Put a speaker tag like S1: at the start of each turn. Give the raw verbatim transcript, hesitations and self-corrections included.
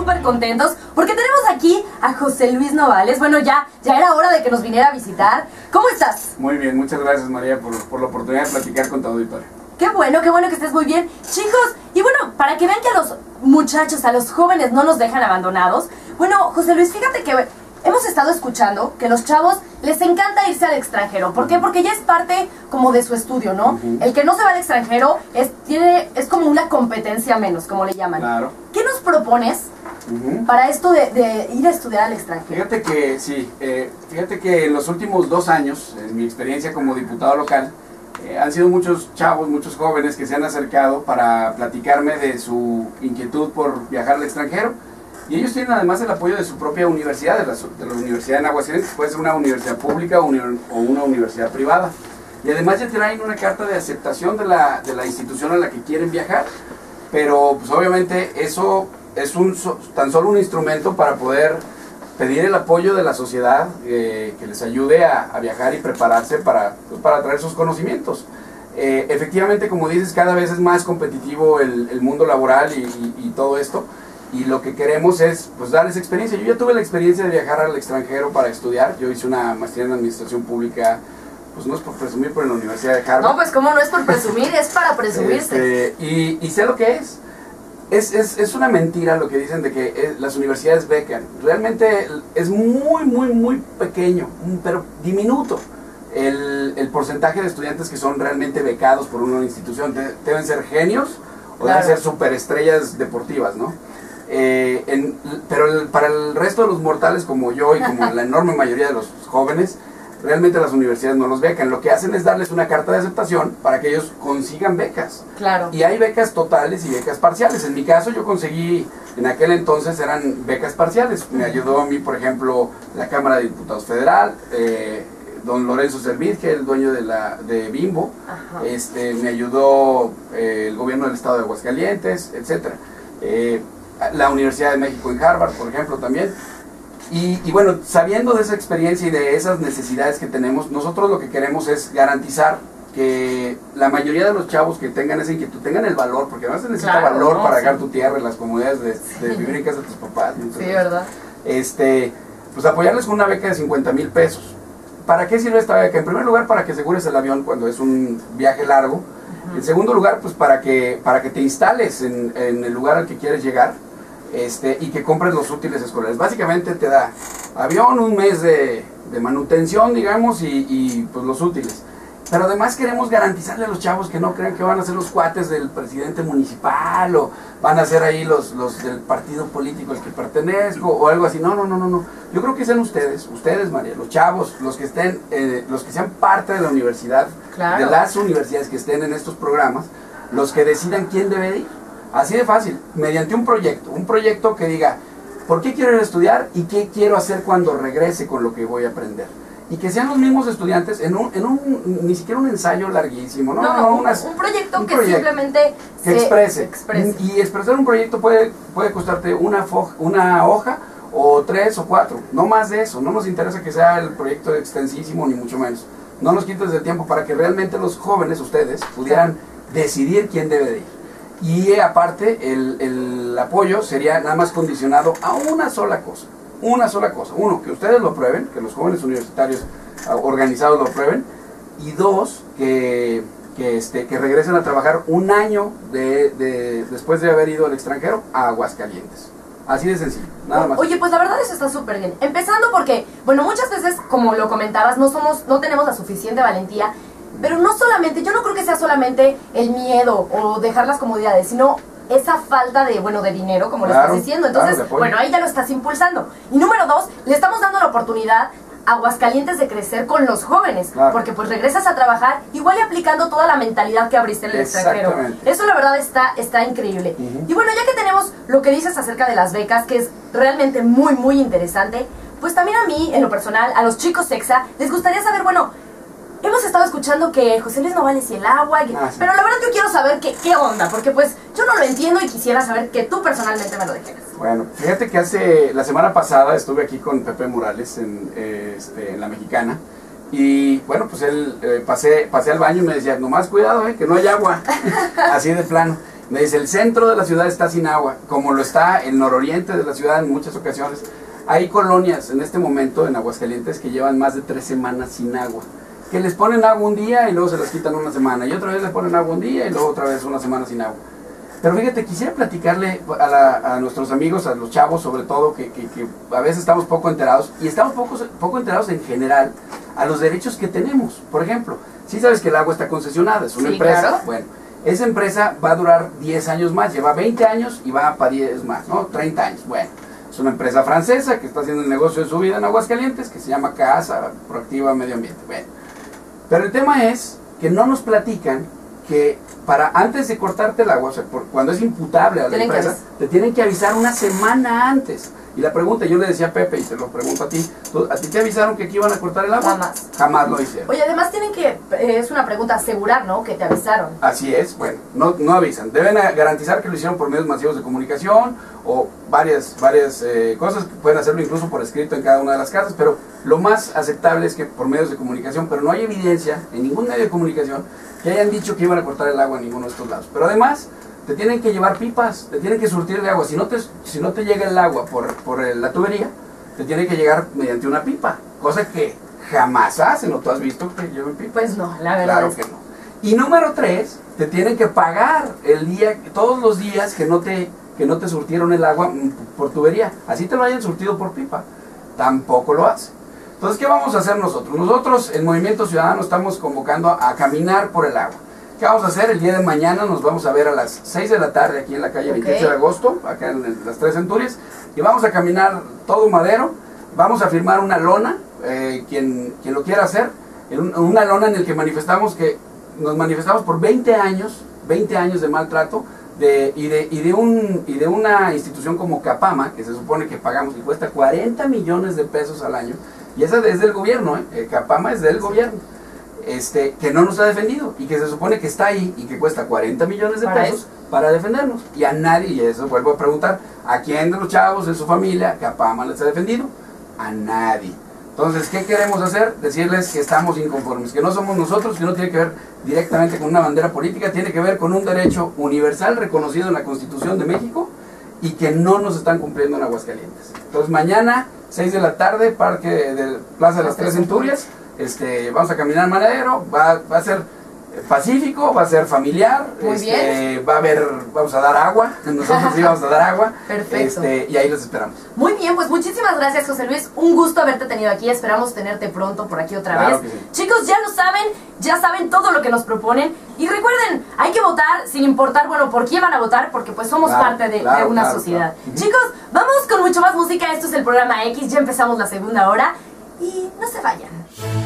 S1: súper contentos porque tenemos aquí a José Luis Novales. Bueno, ya, ya era hora de que nos viniera a visitar. ¿Cómo estás?
S2: Muy bien, muchas gracias María por, por la oportunidad de platicar con tu auditorio.
S1: Qué bueno, qué bueno que estés muy bien. Chicos, y bueno, para que vean que a los muchachos, a los jóvenes no nos dejan abandonados. Bueno, José Luis, fíjate que hemos estado escuchando que los chavos les encanta irse al extranjero. ¿Por qué? Porque ya es parte como de su estudio, ¿no? Uh-huh. El que no se va al extranjero es, tiene, es como una competencia menos, como le llaman.
S2: Claro.
S1: ¿Qué nos propones uh-huh. para esto de, de ir a estudiar al extranjero?
S2: Fíjate que, sí, eh, fíjate que en los últimos dos años, en mi experiencia como diputado local, eh, han sido muchos chavos, muchos jóvenes que se han acercado para platicarme de su inquietud por viajar al extranjero. Y ellos tienen además el apoyo de su propia universidad, de la, de la Universidad de Aguascalientes, puede ser una universidad pública o, uni, o una universidad privada. Y además ya traen una carta de aceptación de la, de la institución a la que quieren viajar. Pero pues obviamente eso es un, tan solo un instrumento para poder pedir el apoyo de la sociedad eh, que les ayude a, a viajar y prepararse para, pues, para traer sus conocimientos. Eh, efectivamente, como dices, cada vez es más competitivo el, el mundo laboral y, y, y todo esto. Y lo que queremos es pues darles experiencia. Yo ya tuve la experiencia de viajar al extranjero para estudiar. Yo hice una maestría en administración pública, pues no es por presumir, pero en la Universidad de Harvard.
S1: No, pues cómo no es por presumir, es para presumirse.
S2: Este, y, y sé lo que es. Es, es. es una mentira lo que dicen de que es, las universidades becan. Realmente es muy, muy, muy pequeño, pero diminuto el, el porcentaje de estudiantes que son realmente becados por una institución. De, deben ser genios o claro. deben ser superestrellas deportivas, ¿no? Eh, en, pero el, para el resto de los mortales como yo y como la enorme mayoría de los jóvenes, realmente las universidades no los becan. Lo que hacen es darles una carta de aceptación para que ellos consigan becas.
S1: Claro.
S2: Y hay becas totales y becas parciales. En mi caso yo conseguí, en aquel entonces eran becas parciales. Me ayudó a mí, por ejemplo, la Cámara de Diputados Federal, eh, don Lorenzo Servidje, el dueño de, la, de Bimbo. Este, me ayudó eh, el gobierno del estado de Aguascalientes, etcétera. Eh, la Universidad de México en Harvard, por ejemplo, también. Y, y bueno, sabiendo de esa experiencia y de esas necesidades que tenemos, nosotros lo que queremos es garantizar que la mayoría de los chavos que tengan esa inquietud, tengan el valor, porque además se necesita claro, valor no, para dejar sí. tu tierra, las comodidades de, de sí. vivir en casa de tus papás. Entonces,
S1: sí, ¿verdad?
S2: Este, pues apoyarles con una beca de cincuenta mil pesos. ¿Para qué sirve esta beca? En primer lugar, para que asegures el avión cuando es un viaje largo. En segundo lugar, pues para que, para que te instales en, en el lugar al que quieres llegar, este, y que compres los útiles escolares. Básicamente te da avión, un mes de, de manutención, digamos, y, y pues los útiles. Pero además queremos garantizarle a los chavos que no crean que van a ser los cuates del presidente municipal o van a ser ahí los, los del partido político al que pertenezco o algo así. No, no, no, no, no. Yo creo que sean ustedes, ustedes María, los chavos, los que estén, eh, los que sean parte de la universidad, claro. de las universidades que estén en estos programas, los que decidan quién debe ir. Así de fácil, mediante un proyecto, un proyecto que diga, ¿por qué quiero ir a estudiar y qué quiero hacer cuando regrese con lo que voy a aprender? Y que sean los mismos estudiantes en un, en un ni siquiera un ensayo larguísimo, no,
S1: no,
S2: no
S1: un,
S2: unas,
S1: un proyecto
S2: un
S1: que
S2: proyecto
S1: simplemente
S2: que
S1: se
S2: exprese.
S1: exprese.
S2: Y expresar un proyecto puede, puede costarte una, fo, una hoja o tres o cuatro, no más de eso. No nos interesa que sea el proyecto extensísimo ni mucho menos. No nos quites el tiempo para que realmente los jóvenes, ustedes, pudieran decidir quién debe de ir. Y aparte el, el apoyo sería nada más condicionado a una sola cosa, una sola cosa. Uno, que ustedes lo prueben, que los jóvenes universitarios organizados lo prueben. Y dos, que, que, este, que regresen a trabajar un año de, de, después de haber ido al extranjero a Aguascalientes. Así de sencillo, nada más.
S1: Oye, pues la verdad eso está súper bien. Empezando porque, bueno, muchas veces, como lo comentabas, no, somos, no tenemos la suficiente valentía. Pero no solamente, yo no creo que sea solamente el miedo o dejar las comodidades, sino esa falta de, bueno, de dinero, como
S2: claro,
S1: lo estás diciendo. Entonces,
S2: claro,
S1: bueno, ahí ya lo estás impulsando. Y número dos, le estamos dando la oportunidad a Aguascalientes de crecer con los jóvenes. Claro. Porque pues regresas a trabajar, igual y aplicando toda la mentalidad que abriste en el extranjero. Eso la verdad está, está increíble. Uh-huh. Y bueno, ya que tenemos lo que dices acerca de las becas, que es realmente muy, muy interesante, pues también a mí, en lo personal, a los chicos Sexa, les gustaría saber, bueno, hemos estado escuchando que José Luis Novales y el agua, y, ah, sí. pero la verdad yo quiero saber qué, qué onda, porque pues yo no lo entiendo y quisiera saber que tú personalmente me lo dijeras.
S2: Bueno, fíjate que hace, la semana pasada estuve aquí con Pepe Morales en, eh, este, en La Mexicana, y bueno, pues él, eh, pasé, pasé al baño y me decía, nomás cuidado, eh, que no hay agua, así de plano. Me dice, el centro de la ciudad está sin agua, como lo está el nororiente de la ciudad en muchas ocasiones. Hay colonias en este momento en Aguascalientes que llevan más de tres semanas sin agua, que les ponen agua un día y luego se las quitan una semana, y otra vez les ponen agua un día y luego otra vez una semana sin agua. Pero fíjate, quisiera platicarle a, la, a nuestros amigos, a los chavos sobre todo, que, que, que a veces estamos poco enterados, y estamos poco, poco enterados en general a los derechos que tenemos. Por ejemplo, sí sabes que el agua está concesionada, es una
S1: sí,
S2: empresa.
S1: Claro.
S2: Bueno, esa empresa va a durar diez años más, lleva veinte años y va para diez más, ¿no? treinta años. Bueno, es una empresa francesa que está haciendo el negocio de su vida en Aguascalientes, que se llama CASA, Proactiva Medio Ambiente. Bueno, pero el tema es que no nos platican que para antes de cortarte el agua, o sea, por, cuando es imputable a la empresa, te tienen que avisar una semana antes. Y la pregunta, yo le decía a Pepe y te lo pregunto a ti, ¿a ti te avisaron que aquí iban a cortar el agua?
S1: Jamás.
S2: Jamás lo hicieron.
S1: Oye, además tienen que, eh, es una pregunta, asegurar, ¿no? Que te avisaron.
S2: Así es, bueno, no, no avisan. Deben garantizar que lo hicieron por medios masivos de comunicación o varias, varias eh, cosas, que pueden hacerlo incluso por escrito en cada una de las casas, pero lo más aceptable es que por medios de comunicación, pero no hay evidencia en ningún medio de comunicación que hayan dicho que iban a cortar el agua en ninguno de estos lados. Pero además, te tienen que llevar pipas, te tienen que surtir de agua. Si no te, si no te llega el agua por, por la tubería, te tiene que llegar mediante una pipa, cosa que jamás hacen, ¿o tú has visto que lleven pipa?
S1: Pues no, la verdad.
S2: Claro que no. Y número tres, te tienen que pagar el día, todos los días que no te, que no te surtieron el agua por tubería, así te lo hayan surtido por pipa, tampoco lo hacen. Entonces, ¿qué vamos a hacer nosotros? Nosotros, el Movimiento Ciudadano, estamos convocando a, a caminar por el agua. ¿Qué vamos a hacer? El día de mañana nos vamos a ver a las seis de la tarde aquí en la calle okay. veintiocho de agosto, acá en el, las Tres Centurias, y vamos a caminar todo Madero, vamos a firmar una lona, eh, quien, quien lo quiera hacer, en una lona en el que manifestamos que nos manifestamos por veinte años, veinte años de maltrato, de, y, de, y, de un, y de una institución como Capama, que se supone que pagamos y cuesta cuarenta millones de pesos al año, y esa es del gobierno, ¿eh? Capama es del gobierno. Este, que no nos ha defendido y que se supone que está ahí y que cuesta cuarenta millones de pesos para defendernos, y a nadie, y eso vuelvo a preguntar, ¿a quién de los chavos de su familia Capama les ha defendido? A nadie. Entonces, ¿qué queremos hacer? Decirles que estamos inconformes, que no somos nosotros, que no tiene que ver directamente con una bandera política, tiene que ver con un derecho universal reconocido en la Constitución de México y que no nos están cumpliendo en Aguascalientes. Entonces, mañana, seis de la tarde, Parque de Plaza de las Tres Centurias. Este, vamos a caminar Madero, va, va a ser pacífico, va a ser familiar,
S1: muy
S2: este,
S1: bien.
S2: Va a haber, vamos a dar agua, nosotros sí vamos a dar agua.
S1: Perfecto.
S2: Este, y ahí los esperamos.
S1: Muy bien, pues muchísimas gracias, José Luis, un gusto haberte tenido aquí, esperamos tenerte pronto por aquí otra
S2: claro
S1: vez.
S2: Que sí.
S1: Chicos, ya lo saben, ya saben todo lo que nos proponen, y recuerden, hay que votar sin importar, bueno, por quién van a votar, porque pues somos
S2: claro,
S1: parte de,
S2: claro,
S1: de una
S2: claro,
S1: sociedad.
S2: Claro.
S1: Chicos, vamos con mucho más música, esto es el programa X, ya empezamos la segunda hora, y no se vayan.